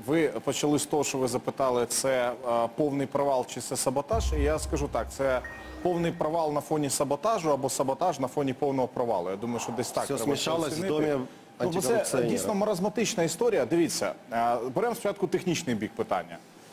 Ви почали з того, що ви запитали, це повний провал чи це саботаж. І я скажу так, це повний провал на фоні саботажу або саботаж на фоні повного провалу. Я думаю, що десь так Все треба смішалось в оцінити. домі Це антикорупціонера. дійсно маразматична історія. Дивіться, беремо спочатку технічний бік питання.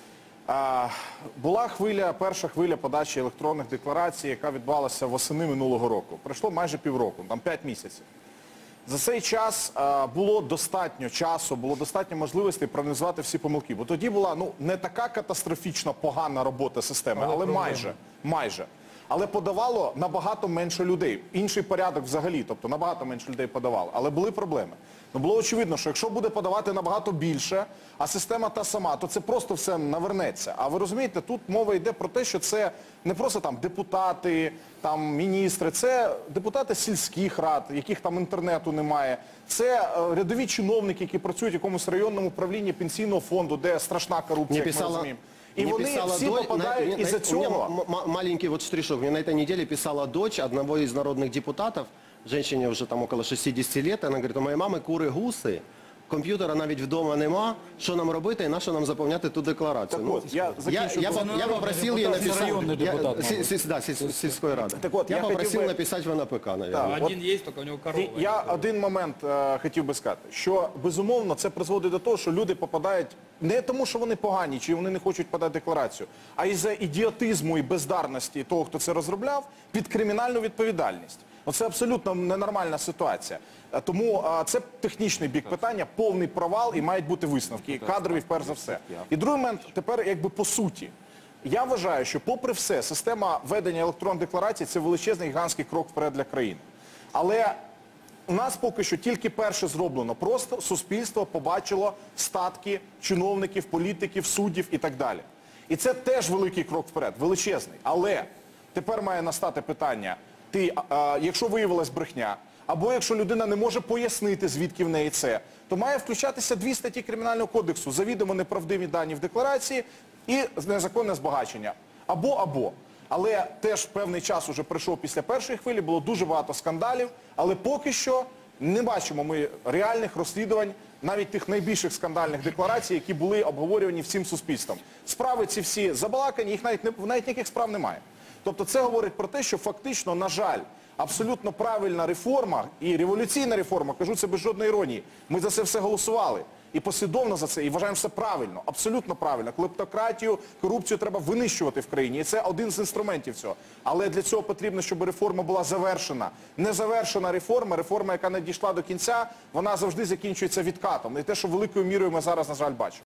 Була перша хвиля подачі електронних декларацій, яка відбувалася восени минулого року. Пройшло майже півроку, там 5 місяців. За цей час було достатньо часу, було достатньо можливостей проаналізувати всі помилки. Бо тоді була не така катастрофічно погана робота системи, але майже. Але подавало набагато менше людей. Інший порядок взагалі, тобто набагато менше людей подавало. Але були проблеми. Було очевидно, що якщо буде подавати набагато більше, а система та сама, то це просто все навернеться. А ви розумієте, тут мова йде про те, що це не просто там депутати, там міністри, це депутати сільських рад, яких там інтернету немає. Це рядові чиновники, які працюють в якомусь районному управлінні пенсійного фонду, де страшна корупція, як ми розуміємо. І вони всі попадають із-за цього. Маленький вот штришок. Мне на этой неделе писала дочь одного из народных депутатов, женщине уже там около 60 лет, она говорит, у моей мамы кури гуси, комп'ютера навіть вдома нема, що нам робити і на що нам заповняти ту декларацію. Так от, я попросил ей написать, сільської ради. Я попросил написать в НАПК, наверное. Один есть, только у него корова. Я один момент хотів би сказати, що безумовно це призводить до того, що люди попадають не тому, що вони погані, чи вони не хочуть подати декларацію, а із-за ідіотизму і бездарності того, хто це розробляв, під кримінальну відповідальність. Це абсолютно ненормальна ситуація. Тому це технічний бік питання, повний провал і мають бути висновки, кадрові перш за все. І другий момент, тепер якби по суті. Я вважаю, що попри все, система ведення електронних декларацій – це величезний гігантський крок вперед для країни. Але у нас поки що тільки перше зроблено. Просто суспільство побачило статки чиновників, політиків, суддів і так далі. І це теж великий крок вперед, величезний. Але тепер має настати питання, якщо виявилась брехня, або якщо людина не може пояснити, звідки в неї це, то має включатися 2 статті Кримінального кодексу, завідомо неправдиві дані в декларації і незаконне збагачення. Або. Але теж певний час уже пройшов після першої хвилі, було дуже багато скандалів, але поки що не бачимо ми реальних розслідувань, навіть тих найбільших скандальних декларацій, які були обговорювані всім суспільством. Справи ці всі забалакані, їх навіть ніяких справ немає. Тобто це говорить про те, що фактично, на жаль, абсолютно правильна реформа і революційна реформа, кажу це без жодної іронії, ми за це все голосували. І послідовно за це, і вважаємо все правильно, абсолютно правильно. Клептократію, корупцію треба винищувати в країні. І це один з інструментів цього. Але для цього потрібно, щоб реформа була завершена. Незавершена реформа, реформа, яка не дійшла до кінця, вона завжди закінчується відкатом. І те, що великою мірою ми зараз, на жаль, бачимо.